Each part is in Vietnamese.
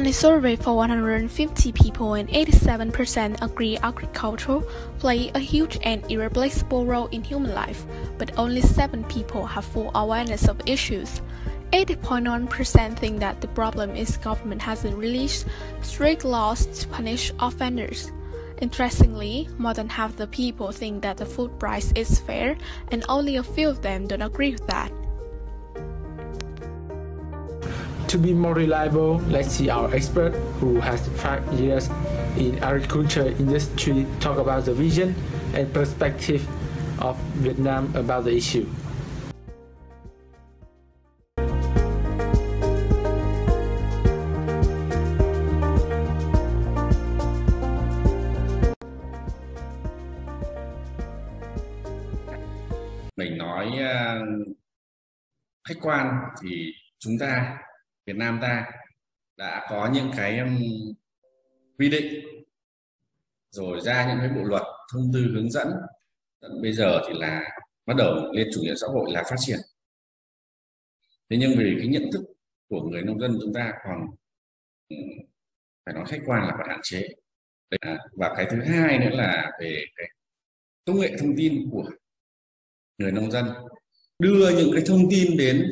a survey for 150 people and 87% agree agriculture play a huge and irreplaceable role in human life, but only 7 people have full awareness of issues. 80.1% think that the problem is government hasn't released strict laws to punish offenders. Interestingly, more than half the people think that the food price is fair, and only a few of them don't agree with that. To be more reliable, let's see our expert who has 5 years in agriculture industry talk about the vision and perspective of Vietnam about the issue. Mình nói khách quan thì chúng ta, Việt Nam ta đã có những cái quy định rồi ra những cái bộ luật, thông tư hướng dẫn. Bây giờ thì là bắt đầu lên chủ nghĩa xã hội là phát triển. Thế nhưng vì cái nhận thức của người nông dân chúng ta còn phải nói khách quan là còn hạn chế. Và cái thứ hai nữa là về cái công nghệ thông tin của người nông dân, đưa những cái thông tin đến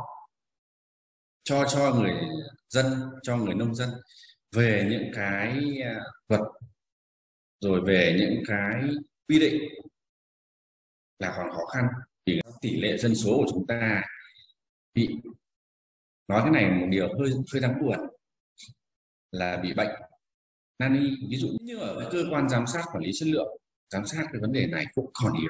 cho người dân, cho người nông dân về những cái luật, rồi về những cái quy định là còn khó khăn. Vì tỷ lệ dân số của chúng ta bị, nói cái này một điều hơi đáng buồn, là bị bệnh nan y. Ví dụ như ở cái cơ quan giám sát quản lý chất lượng, giám sát cái vấn đề này cũng còn nhiều.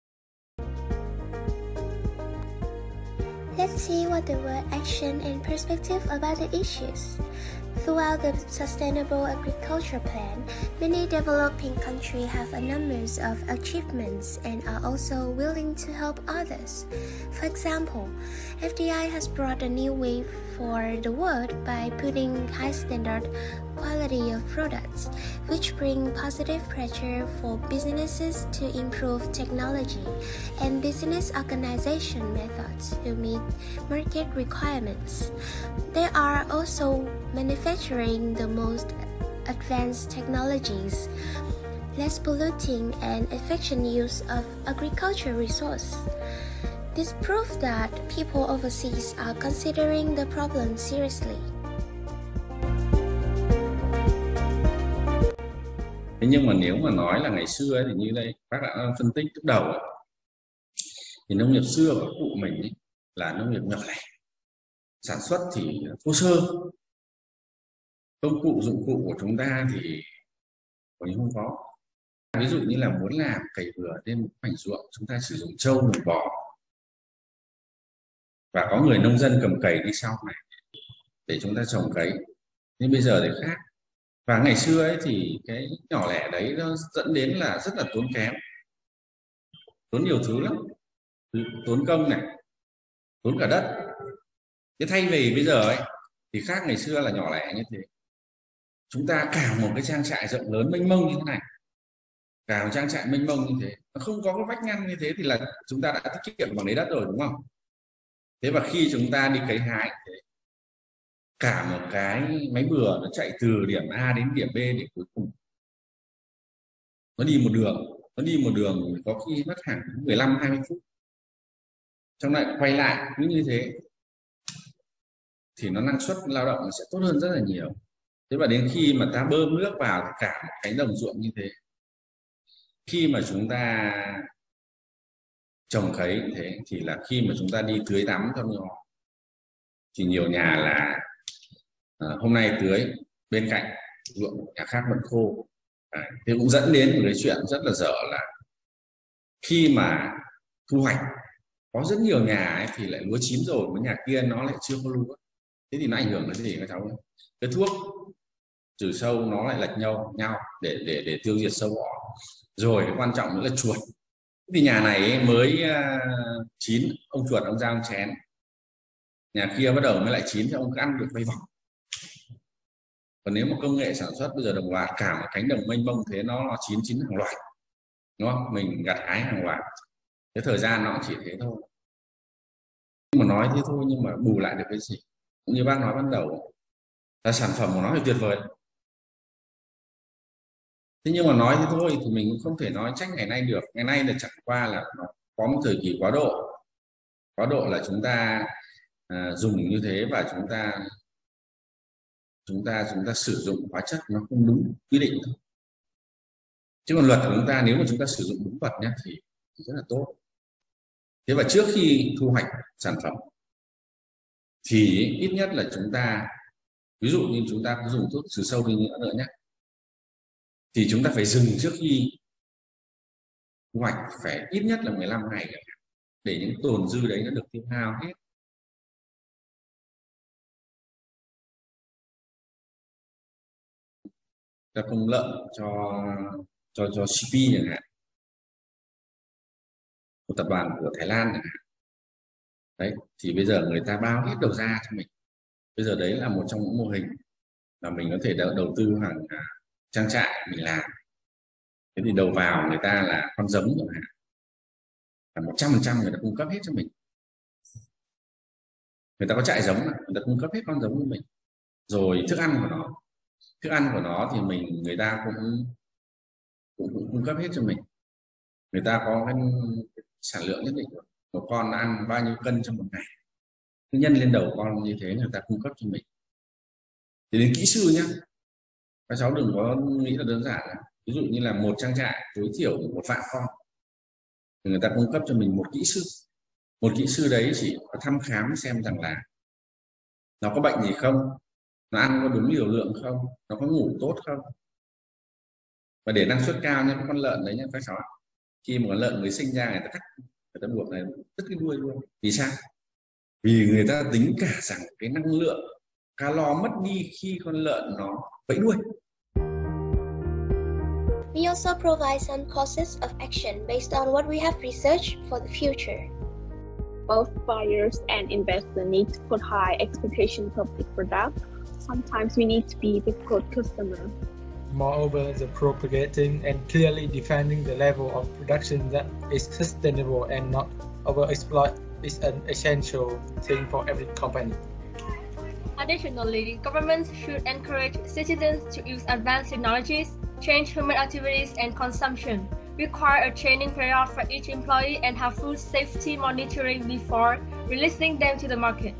Let's see what the word action and perspective about the issues. Throughout the Sustainable Agriculture Plan, many developing countries have a number of achievements and are also willing to help others. For example, FDI has brought a new wave for the world by putting high standard quality of products, which bring positive pressure for businesses to improve technology and business organization methods to meet market requirements. They are also manufacturing the most advanced technologies, less polluting and efficient use of agricultural resource. This proves that people overseas are considering the problem seriously. Thế nhưng mà nếu mà nói là ngày xưa ấy, thì như đây bác đã phân tích lúc đầu ấy, thì nông nghiệp xưa của cụ mình ấy, là nông nghiệp nhỏ lẻ, sản xuất thì thô sơ, công cụ dụng cụ của chúng ta thì còn không có. Ví dụ như là muốn làm cày bừa trên một mảnh ruộng, chúng ta sử dụng trâu hoặc bò, và có người nông dân cầm cày đi sau này để chúng ta trồng cấy. Nhưng bây giờ thì khác. Và ngày xưa ấy thì cái nhỏ lẻ đấy nó dẫn đến là rất là tốn kém, tốn nhiều thứ lắm, tốn công này, tốn cả đất. Thế thay vì bây giờ ấy thì khác, ngày xưa là nhỏ lẻ như thế, chúng ta cả một cái trang trại rộng lớn mênh mông như thế này, cả một trang trại mênh mông như thế, nó không có cái vách ngăn như thế thì là chúng ta đã tiết kiệm bằng lấy đất rồi, đúng không? Thế và khi chúng ta đi cấy hái thì cả một cái máy bừa nó chạy từ điểm A đến điểm B để cuối cùng nó đi một đường có khi mất hàng 15-20 phút, trong lại quay lại cứ như thế thì nó năng suất lao động nó sẽ tốt hơn rất là nhiều. Thế và đến khi mà ta bơm nước vào thì cả một cánh đồng ruộng như thế, khi mà chúng ta trồng cấy như thế thì là khi mà chúng ta đi tưới tắm cho nó thì nhiều nhà là hôm nay tưới, bên cạnh ruộng nhà khác vẫn khô. Thế cũng dẫn đến một cái chuyện rất là dở là khi mà thu hoạch có rất nhiều nhà ấy, thì lại lúa chín rồi, với nhà kia nó lại chưa có lúa. Thế thì nó ảnh hưởng đến cái gì các cháu ơi? Cái thuốc trừ sâu nó lại lệch nhau để tiêu diệt sâu bọ. Rồi cái quan trọng nữa là chuột. Thì nhà này ấy mới chín, ông chuột ông ra ông chén, nhà kia bắt đầu mới lại chín thì ông cứ ăn được vay vòng. Còn nếu mà công nghệ sản xuất bây giờ đồng loạt cả một cánh đồng mênh mông thế, nó chín hàng loạt, đúng không? Mình gặt hái hàng loạt, cái thời gian nó chỉ thế thôi. Nhưng mà nói thế thôi, nhưng mà bù lại được cái gì? Cũng như bác nói ban đầu, là sản phẩm của nó thì tuyệt vời. Thế nhưng mà nói thế thôi thì mình cũng không thể nói trách ngày nay được. Ngày nay là chẳng qua là nó có một thời kỳ quá độ. Quá độ là chúng ta dùng như thế và chúng ta sử dụng hóa chất nó không đúng quy định thôi. Chứ còn luật của chúng ta nếu mà chúng ta sử dụng đúng vật nhé thì rất là tốt. Thế và trước khi thu hoạch sản phẩm thì ít nhất là chúng ta, ví dụ như chúng ta có dùng thuốc trừ sâu đi nữa nhé, thì chúng ta phải dừng trước khi thu hoạch phải ít nhất là 15 ngày để những tồn dư đấy nó được tiêu hao hết. Ta không lợn cho CP chẳng hạn, một tập đoàn của Thái Lan chẳng hạn. Đấy, thì bây giờ người ta bao hết đầu ra cho mình. Bây giờ đấy là một trong những mô hình mà mình có thể đầu tư hàng trang trại mình làm. Thế thì đầu vào người ta là con giống chẳng hạn, là 100% người ta cung cấp hết cho mình. Người ta có trại giống, người ta cung cấp hết con giống cho mình. Rồi thức ăn của nó thì người ta cũng cung cấp hết cho mình. Người ta có cái sản lượng nhất định, một con ăn bao nhiêu cân trong một ngày, nhân lên đầu con như thế người ta cung cấp cho mình. Thì đến kỹ sư nhé, các cháu đừng có nghĩ là đơn giản. Ví dụ như là một trang trại tối thiểu 1 vạn con thì người ta cung cấp cho mình một kỹ sư. Một kỹ sư đấy chỉ có thăm khám xem rằng là nó có bệnh gì không, nó ăn có đúng liều lượng không, nó có ngủ tốt không. Và để năng suất cao nha, con lợn đấy nhé các cháu, khi một con lợn mới sinh ra người ta cắt, người ta buộc này đứt cái đuôi luôn. Vì sao? Vì người ta tính cả rằng cái năng lượng calo mất đi khi con lợn nó vẫy đuôi. We also provide some courses of action based on what we have researched for the future. Both buyers and investors need to put high expectations of the product. Sometimes we need to be the good customer. Moreover, the propagating and clearly defining the level of production that is sustainable and not overexploit is an essential thing for every company. Additionally, governments should encourage citizens to use advanced technologies, change human activities and consumption, require a training period for each employee, and have food safety monitoring before releasing them to the market.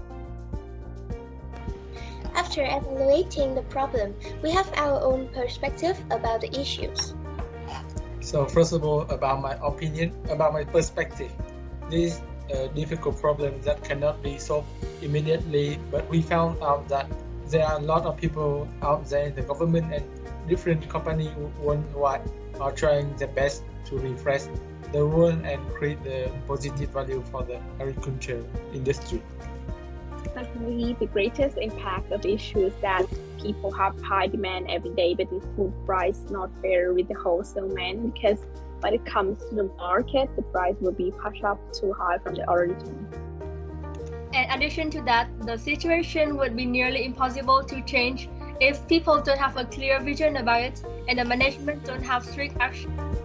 After evaluating the problem, we have our own perspective about the issues. So first of all, about my perspective, this difficult problem that cannot be solved immediately, but we found out that there are a lot of people out there in the government and different companies worldwide are trying their best to refresh the world and create the positive value for the agriculture industry. Certainly, the greatest impact of the issue is that people have high demand every day, but the food price not fair with the wholesale man, because when it comes to the market, the price will be pushed up too high from the origin. In addition to that, the situation would be nearly impossible to change if people don't have a clear vision about it and the management don't have strict action.